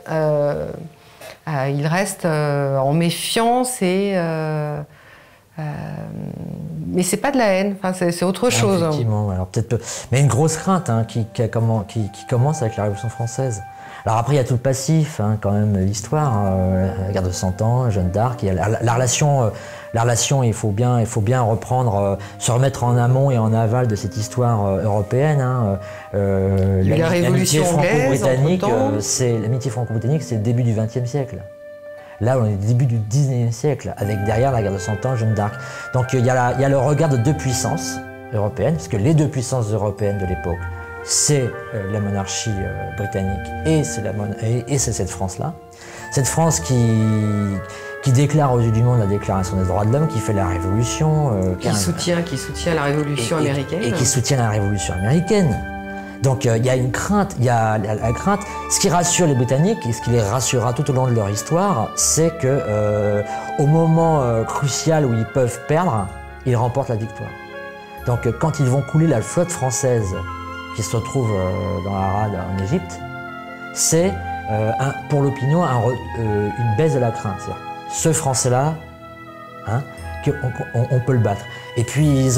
en méfiance et... mais c'est pas de la haine, enfin, c'est autre chose. Effectivement, alors peut-être... Mais une grosse crainte qui commence avec la Révolution française. Alors après, il y a tout le passif, hein, quand même, l'histoire, la guerre de 100 ans, Jeanne d'Arc, la relation, il faut bien reprendre, se remettre en amont et en aval de cette histoire européenne. Hein, la révolution franco-britannique, l'amitié franco-britannique, c'est le début du XXe siècle. Là, on est au début du XIXe siècle, avec derrière la guerre de 100 ans, Jeanne d'Arc. Donc il y a le regard de deux puissances européennes, parce que les deux puissances européennes de l'époque, c'est la monarchie britannique et c'est cette France-là. Cette France qui déclare aux yeux du monde la Déclaration des droits de l'homme, qui fait la révolution. Qui soutient la révolution américaine. Et qui soutient la révolution américaine. Donc il y a une crainte, il y a la crainte. Ce qui rassure les Britanniques et ce qui les rassurera tout au long de leur histoire, c'est que au moment crucial où ils peuvent perdre, ils remportent la victoire. Donc quand ils vont couler la flotte française qui se retrouve dans la rade en Égypte, c'est pour l'opinion une baisse de la crainte. Ce Français-là, hein, on peut le battre. Et puis les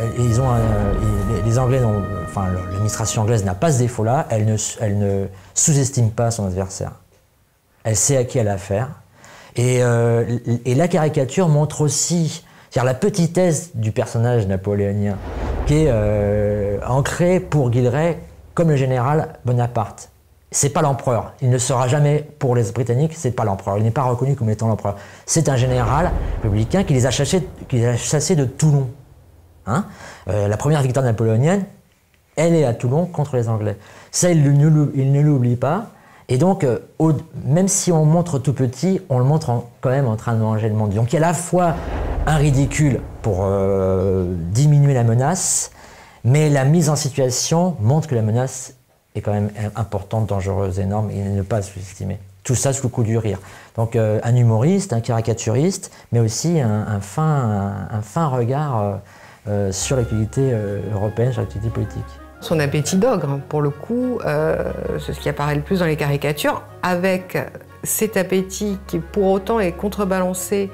Anglais, enfin l'administration anglaise n'a pas ce défaut-là. Elle ne sous-estime pas son adversaire. Elle sait à qui elle a affaire. Et la caricature montre aussi, c'est-à-dire la petitesse du personnage napoléonien, qui est ancré pour Gillray comme le général Bonaparte. C'est pas l'empereur. Il ne sera jamais, pour les Britanniques, c'est pas l'empereur. Il n'est pas reconnu comme étant l'empereur. C'est un général républicain qui les a chassés de Toulon. Hein, la première victoire napoléonienne, elle est à Toulon contre les Anglais. Ça, il ne l'oublie pas. Et donc, même si on montre tout petit, on le montre quand même en train de manger le monde. Donc il y a à la fois un ridicule pour diminuer la menace, mais la mise en situation montre que la menace est quand même importante, dangereuse, énorme, et ne pas sous-estimer. Tout ça sous le coup du rire. Donc un humoriste, un caricaturiste, mais aussi un fin regard sur l'actualité européenne, sur l'actualité politique. Son appétit d'ogre, pour le coup, c'est ce qui apparaît le plus dans les caricatures, avec cet appétit qui pour autant est contrebalancé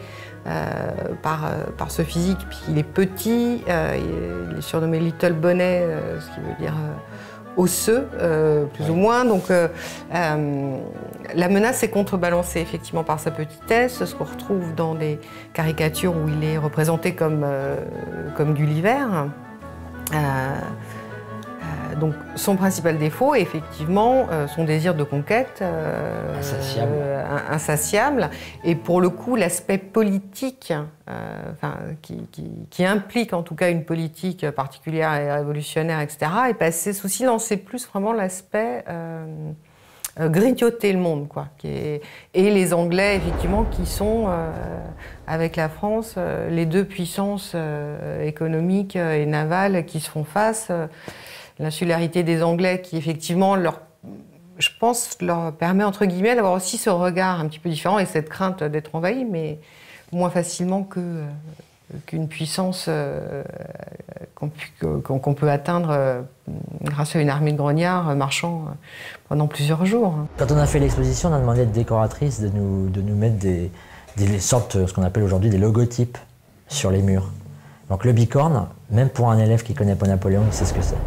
par ce physique, puisqu'il est petit, il est surnommé Little Bonnet, ce qui veut dire osseux, plus ou moins. Donc la menace est contrebalancée effectivement par sa petitesse, ce qu'on retrouve dans des caricatures où il est représenté comme Gulliver. Donc son principal défaut est effectivement son désir de conquête insatiable. Et pour le coup, l'aspect politique, qui implique en tout cas une politique particulière et révolutionnaire, etc., est passé sous silence. C'est plus vraiment l'aspect grignoter le monde, quoi. Et les Anglais, effectivement, qui sont, avec la France, les deux puissances économiques et navales qui se font face. L'insularité des Anglais qui, effectivement, je pense, leur permet, entre guillemets, d'avoir aussi ce regard un petit peu différent et cette crainte d'être envahi, mais moins facilement qu'une puissance qu'on peut atteindre grâce à une armée de grognards marchant pendant plusieurs jours. Quand on a fait l'exposition, on a demandé à des décoratrices de nous mettre des sortes, ce qu'on appelle aujourd'hui des logotypes sur les murs. Donc le bicorne, même pour un élève qui ne connaît pas Napoléon, il sait ce que c'est.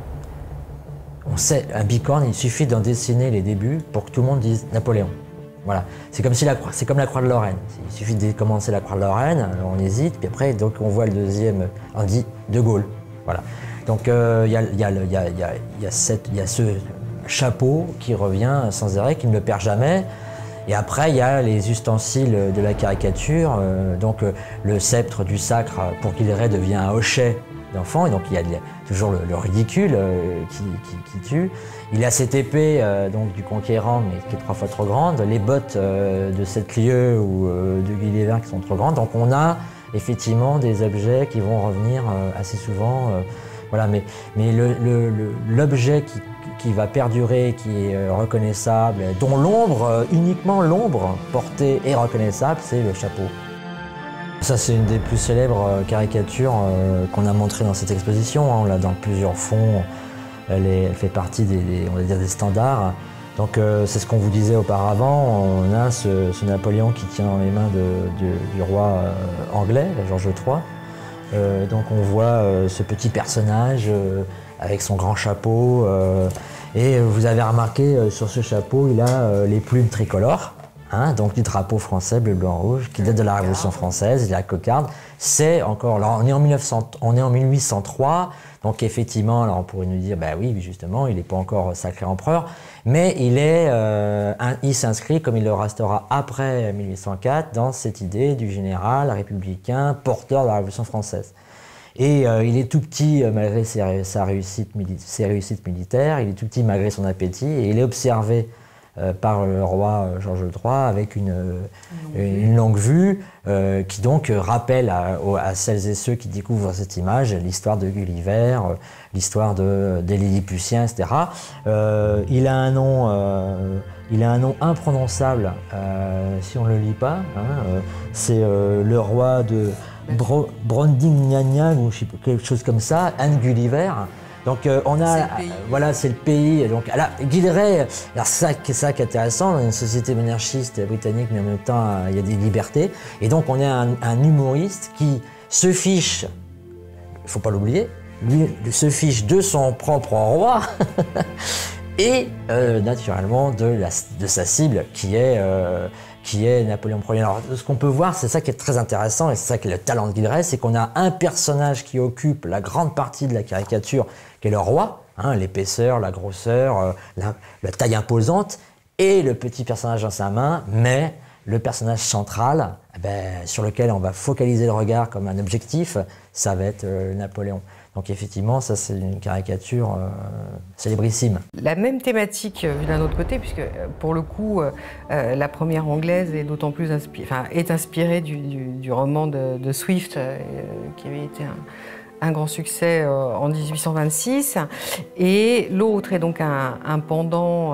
On sait, un bicorne, il suffit d'en dessiner les débuts pour que tout le monde dise Napoléon. Voilà. C'est comme la croix de Lorraine. Il suffit de commencer la croix de Lorraine, alors on hésite, puis après donc on voit le deuxième, on dit De Gaulle. Voilà. Donc il y a ce chapeau qui revient sans arrêt, qui ne le perd jamais. Et après, il y a les ustensiles de la caricature, donc le sceptre du sacre pour Guilleret devient un hochet d'enfant, et donc il y a toujours le ridicule qui tue. Il y a cette épée donc, du conquérant, mais qui est 3 fois trop grande, les bottes de Cette-Lieu ou de Gulliver qui sont trop grandes, donc on a effectivement des objets qui vont revenir assez souvent. Voilà, mais l'objet qui va perdurer, qui est reconnaissable, dont l'ombre, uniquement l'ombre portée est reconnaissable, c'est le chapeau. Ça, c'est une des plus célèbres caricatures qu'on a montrées dans cette exposition. On l'a dans plusieurs fonds. Elle fait partie on va dire, des standards. Donc c'est ce qu'on vous disait auparavant. On a ce Napoléon qui tient dans les mains du roi anglais, Georges III. Donc on voit ce petit personnage avec son grand chapeau. Et vous avez remarqué sur ce chapeau, il a les plumes tricolores. Donc du drapeau français, bleu, blanc, rouge, qui date de la Révolution française, et la cocarde. C'est encore, alors on est en 1803, donc effectivement, alors on pourrait nous dire, bah oui, justement, il n'est pas encore sacré empereur, mais il s'inscrit, comme il le restera après 1804, dans cette idée du général républicain, porteur de la Révolution française. Et il est tout petit malgré ses réussites militaires, il est tout petit malgré son appétit, et il est observé par le roi Georges III avec une longue vue qui donc rappelle à celles et ceux qui découvrent cette image l'histoire de Gulliver, l'histoire des Lilliputiens, etc. Il a un nom imprononçable si on ne le lit pas. C'est le roi de Brondingnagna ou quelque chose comme ça, Anne Gulliver. Donc on a, voilà, c'est le pays. Donc Gilleret, alors c'est ça qui est intéressant, dans une société monarchiste britannique, mais en même temps il y a des libertés. Et donc on a un humoriste qui se fiche, il faut pas l'oublier, lui se fiche de son propre roi et naturellement de sa cible qui est Napoléon Ier. Alors, ce qu'on peut voir, c'est ça qui est très intéressant, et c'est ça qui est le talent de Gilleret, c'est qu'on a un personnage qui occupe la grande partie de la caricature, qui est le roi, l'épaisseur, la grosseur, la taille imposante, et le petit personnage dans sa main, mais le personnage central, sur lequel on va focaliser le regard comme un objectif, ça va être Napoléon. Donc effectivement, ça c'est une caricature célébrissime. La même thématique vue d'un autre côté, puisque pour le coup, la première anglaise est d'autant plus inspirée du roman de Swift, qui avait été un grand succès en 1826, et l'autre est donc un pendant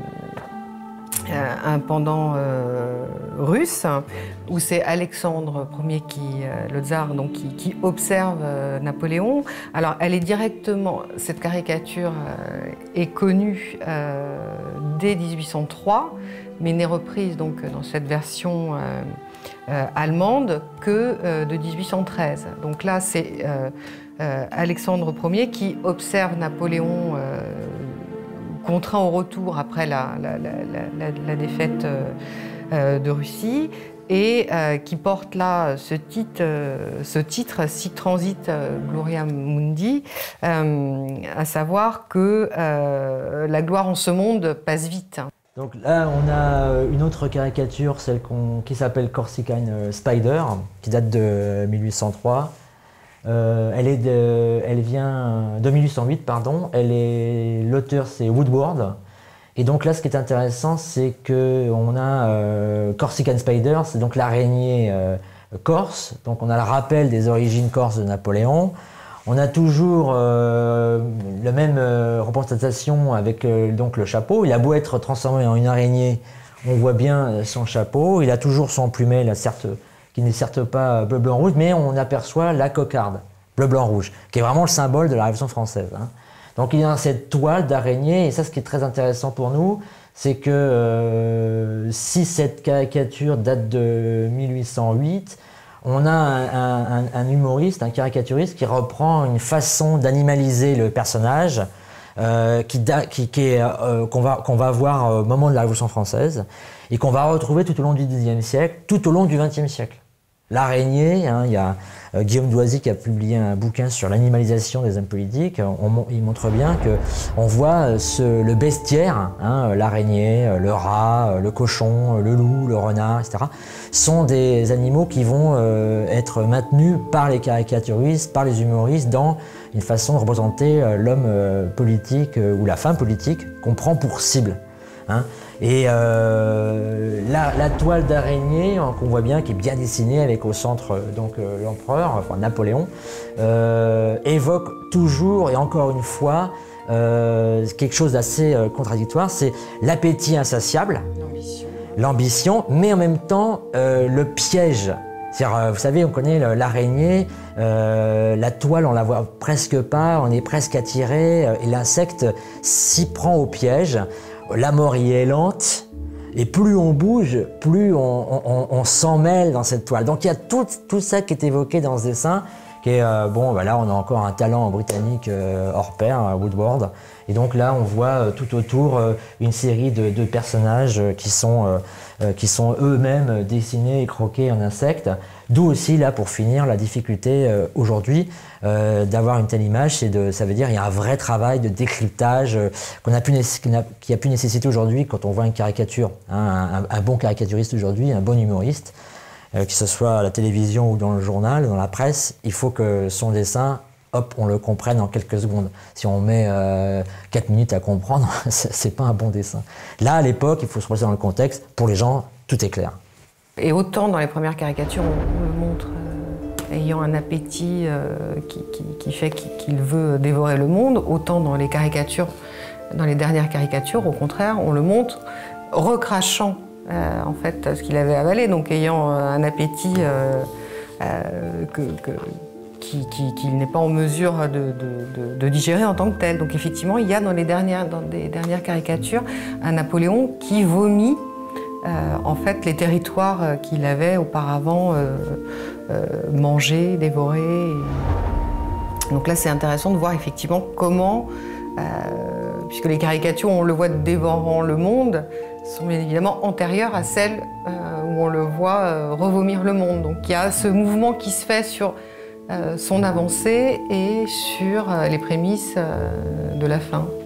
russe, où c'est Alexandre Ier, le tsar, donc, qui observe Napoléon. Alors, elle est directement, cette caricature est connue dès 1803, mais n'est reprise donc dans cette version allemande que de 1813. Donc là, c'est Alexandre Ier qui observe Napoléon contraint au retour après la défaite de Russie, et qui porte là ce titre Sic transit gloria mundi, à savoir que la gloire en ce monde passe vite. Donc là, on a une autre caricature, celle qui s'appelle Corsican Spider, qui date de 1803. Elle vient de 1808, pardon. L'auteur, c'est Woodward. Et donc là, ce qui est intéressant, c'est qu'on a Corsican Spider, c'est donc l'araignée corse. Donc on a le rappel des origines corses de Napoléon. On a toujours la même représentation avec donc le chapeau. Il a beau être transformé en une araignée, on voit bien son chapeau. Il a toujours son plumet, qui n'est certes pas bleu, blanc, rouge, mais on aperçoit la cocarde. bleu, blanc, rouge, qui est vraiment le symbole de la Révolution française. Hein. Donc il y a cette toile d'araignée, et ça, ce qui est très intéressant pour nous, c'est que si cette caricature date de 1808, on a un humoriste, un caricaturiste qui reprend une façon d'animaliser le personnage qu'on va voir au moment de la Révolution française et qu'on va retrouver tout au long du XIXe siècle, tout au long du XXe siècle. L'araignée, hein, il y a Guillaume Doisy qui a publié un bouquin sur l'animalisation des hommes politiques. Il montre bien qu'on voit le bestiaire, hein, l'araignée, le rat, le cochon, le loup, le renard, etc., sont des animaux qui vont être maintenus par les caricaturistes, par les humoristes, dans une façon de représenter l'homme politique ou la femme politique qu'on prend pour cible. Hein. Et la toile d'araignée qu'on voit bien, qui est bien dessinée avec au centre l'empereur, enfin Napoléon, évoque toujours et encore une fois quelque chose d'assez contradictoire, c'est l'appétit insatiable, l'ambition, mais en même temps le piège. Vous savez, on connaît l'araignée, la toile on la voit presque pas, on est presque attiré, et l'insecte s'y prend au piège. La mort y est lente, et plus on bouge, plus on s'en mêle dans cette toile. Donc il y a tout ça qui est évoqué dans ce dessin, qui est, là on a encore un talent britannique hors pair, Woodward. Et donc là on voit tout autour une série de personnages qui sont eux-mêmes dessinés et croqués en insectes. D'où aussi, là pour finir, la difficulté aujourd'hui d'avoir une telle image, ça veut dire qu'il y a un vrai travail de décryptage qui a pu nécessiter aujourd'hui, quand on voit une caricature, hein, un bon caricaturiste aujourd'hui, un bon humoriste, que ce soit à la télévision ou dans le journal, dans la presse, il faut que son dessin, hop, on le comprenne en quelques secondes. Si on met 4 minutes à comprendre, c'est pas un bon dessin. Là, à l'époque, il faut se placer dans le contexte. Pour les gens, tout est clair. Et autant dans les premières caricatures, on le montre ayant un appétit qui fait qu'il veut dévorer le monde, autant dans les caricatures, dans les dernières caricatures, au contraire, on le montre recrachant en fait ce qu'il avait avalé, donc ayant un appétit qu'il n'est pas en mesure de digérer en tant que tel. Donc effectivement, il y a dans des dernières caricatures un Napoléon qui vomit en fait les territoires qu'il avait auparavant mangés, dévorés. Donc là, c'est intéressant de voir effectivement comment, puisque les caricatures, on le voit dévorant le monde, sont bien évidemment antérieures à celles où on le voit revomir le monde. Donc il y a ce mouvement qui se fait sur son avancée et sur les prémices de la fin.